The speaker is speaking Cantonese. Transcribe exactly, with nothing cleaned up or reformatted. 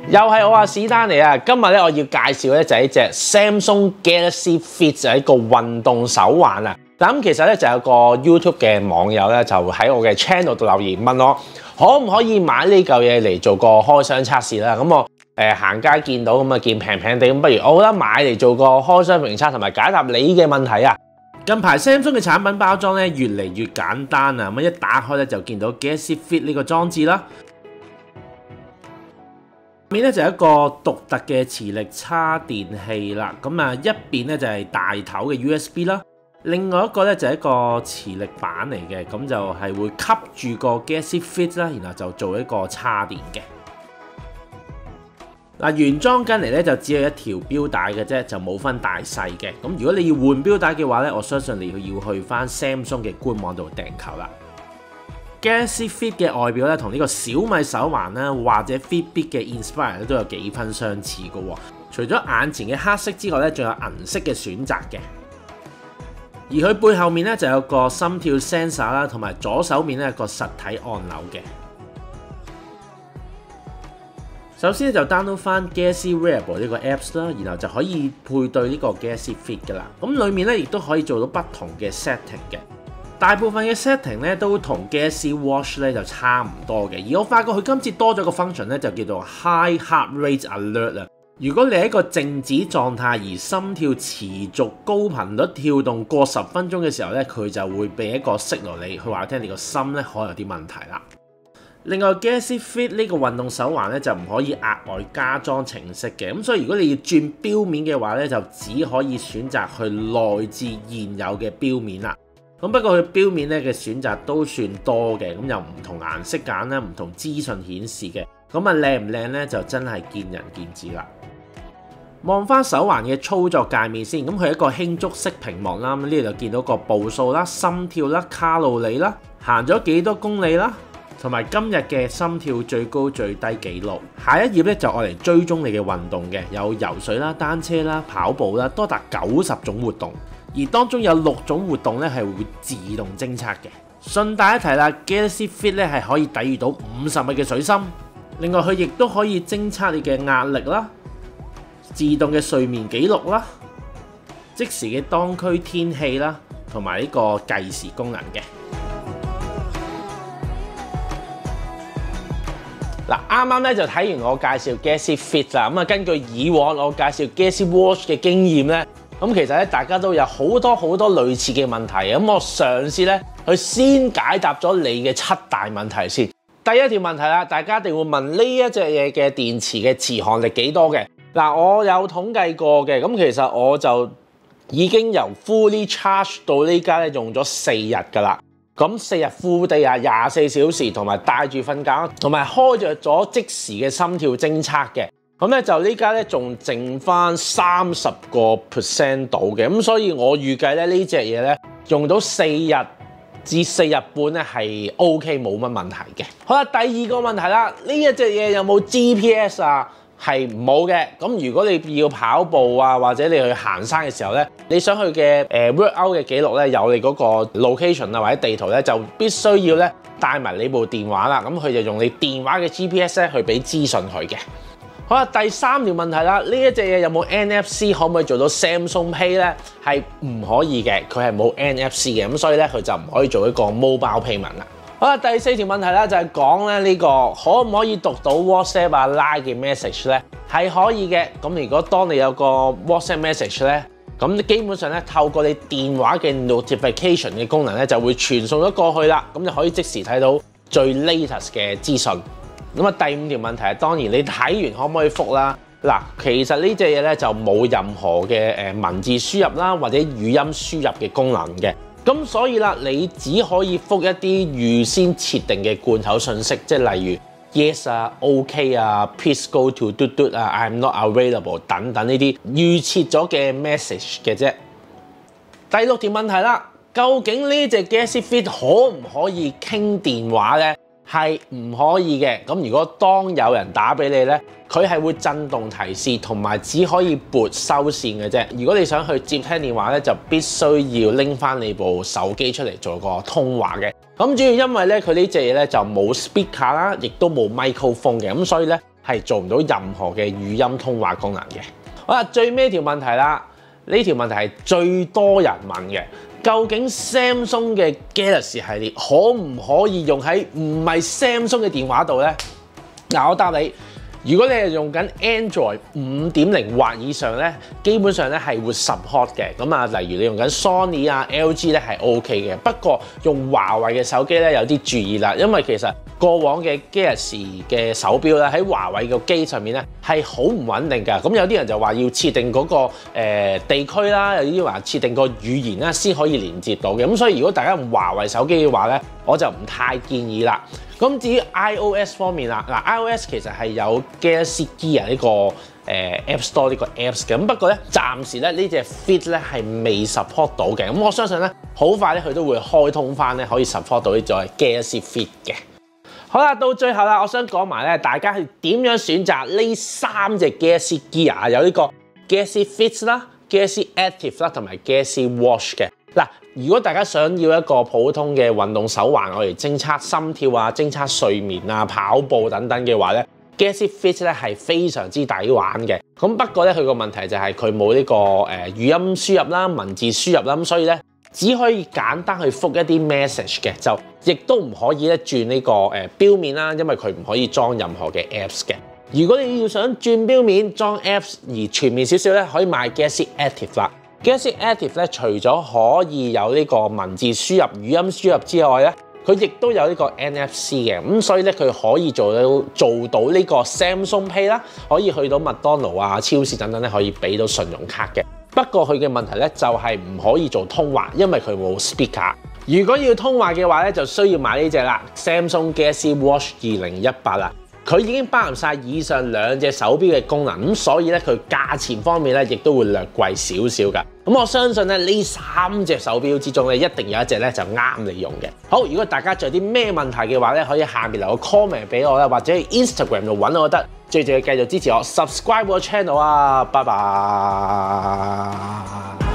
又係我阿史丹尼啊！今日咧我要介紹咧就係一隻 Samsung Galaxy Fit 就係一個運動手環啊！嗱咁其實咧就有個 YouTube 嘅網友咧就喺我嘅 channel 度留言問我可唔可以買呢嚿嘢嚟做個開箱測試啦？咁我誒、呃、行街見到咁啊見平平地咁，不如我覺得買嚟做個開箱評測同埋解答你嘅問題啊！近排 Samsung 嘅產品包裝咧越嚟越簡單啊！咁一打開咧就見到 Galaxy Fit 呢個裝置啦。面咧就係一個獨特嘅磁力叉電器啦，咁啊一邊咧就係大頭嘅 U S B 啦，另外一個咧就係一個磁力板嚟嘅，咁就係會吸住個 Galaxy Fit 啦，然後就做一個叉電嘅。嗱原裝緊嚟咧就只有一條錶帶嘅啫，就冇分大細嘅。咁如果你要換錶帶嘅話咧，我相信你要去翻 Samsung 嘅官網度訂購啦。Galaxy Fit 嘅外表咧，同呢個小米手環啦，或者 Fitbit 嘅 Inspire 都有幾分相似嘅喎。除咗眼前嘅黑色之外咧，仲有銀色嘅選擇嘅。而佢背後面咧就有個心跳 sensor 啦，同埋左手面咧有個實體按鈕嘅。首先咧就 download 翻 Galaxy Wearable 呢個 Apps 啦，然後就可以配對呢個 Galaxy Fit 噶啦。咁裡面咧亦都可以做到不同嘅 setting 嘅。大部分嘅 setting 咧都同 Galaxy Watch 咧就差唔多嘅，而我發覺佢今次多咗個 function 咧就叫做 High Heart Rate Alert 啊。如果你喺一個靜止狀態而心跳持續高頻率跳動過十分鐘嘅時候咧，佢就會俾一個 signal你，去話聽你個心咧可能有啲問題啦。另外 Galaxy Fit 呢個運動手環咧就唔可以額外加裝程式嘅，咁所以如果你要轉錶面嘅話咧，就只可以選擇去內置現有嘅錶面啦。咁不過佢錶面咧嘅選擇都算多嘅，咁又唔同顏色揀啦，唔同資訊顯示嘅，咁啊靚唔靚咧就真係見仁見智啦。望翻手環嘅操作界面先，咁佢係一個輕觸式屏幕啦，咁呢度就見到個步數啦、心跳啦、卡路里啦、行咗幾多公里啦，同埋今日嘅心跳最高最低紀錄。下一頁咧就愛嚟追蹤你嘅運動嘅，有游水啦、單車啦、跑步啦，多達九十種活動。而當中有六種活動咧係會自動偵測嘅。順帶一提啦 ，Galaxy Fit 咧係可以抵禦到五十米嘅水深。另外佢亦都可以偵測你嘅壓力啦、自動嘅睡眠記錄啦、即時嘅當區天氣啦，同埋呢個計時功能嘅。嗱，啱啱咧就睇完我介紹 Galaxy Fit 啦，咁啊根據以往我介紹 Galaxy Watch 嘅經驗咧。咁其實咧，大家都有好多好多類似嘅問題，咁我嘗試咧去先解答咗你嘅七大問題先。第一條問題啦，大家一定會問呢一隻嘢嘅電池嘅持航力幾多嘅？嗱，我有統計過嘅，咁其實我就已經由 fully charge 到呢家咧用咗四日㗎啦。咁四日 full day啊，廿四小時，同埋帶住瞓覺，同埋開着咗即時嘅心跳偵測嘅。咁咧就呢家咧仲剩翻三十個 percent 到嘅，咁所以我預計咧呢隻嘢咧用到四日至四日半咧係 OK 冇乜問題嘅。好啦，第二個問題啦，呢一隻嘢有冇 G P S 啊？係冇嘅。咁如果你要跑步啊，或者你去行山嘅時候咧，你想去嘅誒 workout 嘅記錄咧有你嗰個 location 啊或者地圖咧，就必須要咧帶埋你部電話啦。咁佢就用你電話嘅 G P S 咧去俾資訊佢嘅。好啦，第三條問題啦，呢一隻嘢有冇 N F C 可唔可以做到 Samsung Pay 咧？係唔可以嘅，佢係冇 N F C 嘅，咁所以咧佢就唔可以做一個 mobile payment 啦。好啦，第四條問題啦，就係講咧呢個可唔可以讀到 WhatsApp 啊 Line 嘅 message 咧？係可以嘅。咁如果當你有個 WhatsApp message 咧，咁基本上咧透過你電話嘅 notification 嘅功能咧，就會傳送咗過去啦。咁就可以即時睇到最 latest 嘅資訊。咁啊，第五條問題係當然你睇完可唔可以覆啦？嗱，其實呢隻嘢咧就冇任何嘅誒文字輸入啦，或者語音輸入嘅功能嘅。咁所以啦，你只可以覆一啲預先設定嘅罐頭信息，即係例如 yes 啊、OK 啊、please go to 嘟嘟啊、I'm not available 等等呢啲預設咗嘅 message 嘅啫。第六條問題啦，究竟呢隻 Galaxy Fit 可唔可以傾電話咧？係唔可以嘅。咁如果當有人打俾你咧，佢係會震動提示，同埋只可以撥收線嘅啫。如果你想去接聽電話咧，就必須要拎翻你部手機出嚟做個通話嘅。咁主要因為咧，佢呢隻嘢咧就冇 speaker 啦，亦都冇 microphone 嘅，咁所以咧係做唔到任何嘅語音通話功能嘅。好啦，最尾一條問題啦，呢條問題係最多人問嘅，究竟 Samsung 嘅 Galaxy 系列可唔可以用喺唔係 Samsung 嘅電話度呢？嗱，我答你。如果你係用緊 Android 五點零或以上咧，基本上咧係會 support 嘅。咁啊，例如你用緊 Sony 啊、L G 咧係 OK 嘅。不過用華為嘅手機咧有啲注意啦，因為其實過往嘅 Galaxy 嘅手錶咧喺華為個機上面咧係好唔穩定㗎。咁有啲人就話要設定嗰、那個、呃、地區啦，有啲話設定個語言啦先可以連接到嘅。咁所以如果大家用華為手機嘅話咧，我就唔太建議啦。咁至於 iOS 方面啦，嗱 iOS 其實係有 Galaxy Gear 呢個誒 App Store 呢個 Apps 嘅，咁不過咧暫時咧呢隻 Fit 咧係未 support 到嘅，咁我相信咧好快咧佢都會開通翻咧可以 support 到呢隻 Galaxy Fit 嘅。好啦，到最後啦，我想講埋咧，大家係點樣選擇呢三隻 Galaxy Gear？ 有呢個 Galaxy Fit 啦、Galaxy Active 啦同埋 Galaxy Watch 嘅。嗱，如果大家想要一個普通嘅運動手環，我嚟偵測心跳啊、偵測睡眠啊、跑步等等嘅話咧 ，Galaxy Fit 咧係非常之抵玩嘅。咁不過咧，佢個問題就係佢冇呢個誒、呃、語音輸入啦、文字輸入啦，咁所以咧只可以簡單去覆一啲 message 嘅，就亦都唔可以咧轉呢個誒錶面啦，因為佢唔可以裝任何嘅 Apps 嘅。如果你要想轉錶面裝 Apps 而全面少少咧，可以買 Galaxy Active 啦。Galaxy Active 咧，除咗可以有呢個文字輸入、語音輸入之外咧，佢亦都有呢個 N F C 嘅，咁所以咧佢可以做到做到呢個 Samsung Pay 啦，可以去到麥當勞啊、超市等等咧，可以俾到信用卡嘅。不過佢嘅問題咧就係唔可以做通話，因為佢冇 speaker。如果要通話嘅話咧，就需要買呢隻啦 ，Samsung Galaxy Watch 二零一八啦。佢已經包含晒以上兩隻手錶嘅功能，咁所以咧佢價錢方面咧亦都會略貴少少㗎。咁我相信咧呢三隻手錶之中咧，一定有一隻咧就啱你用嘅。好，如果大家仲有啲咩問題嘅話咧，可以下面留個 comment 俾我啦，或者喺 Instagram 度揾我得。最重要繼續支持我 ，subscribe 我 channel 啊，拜拜。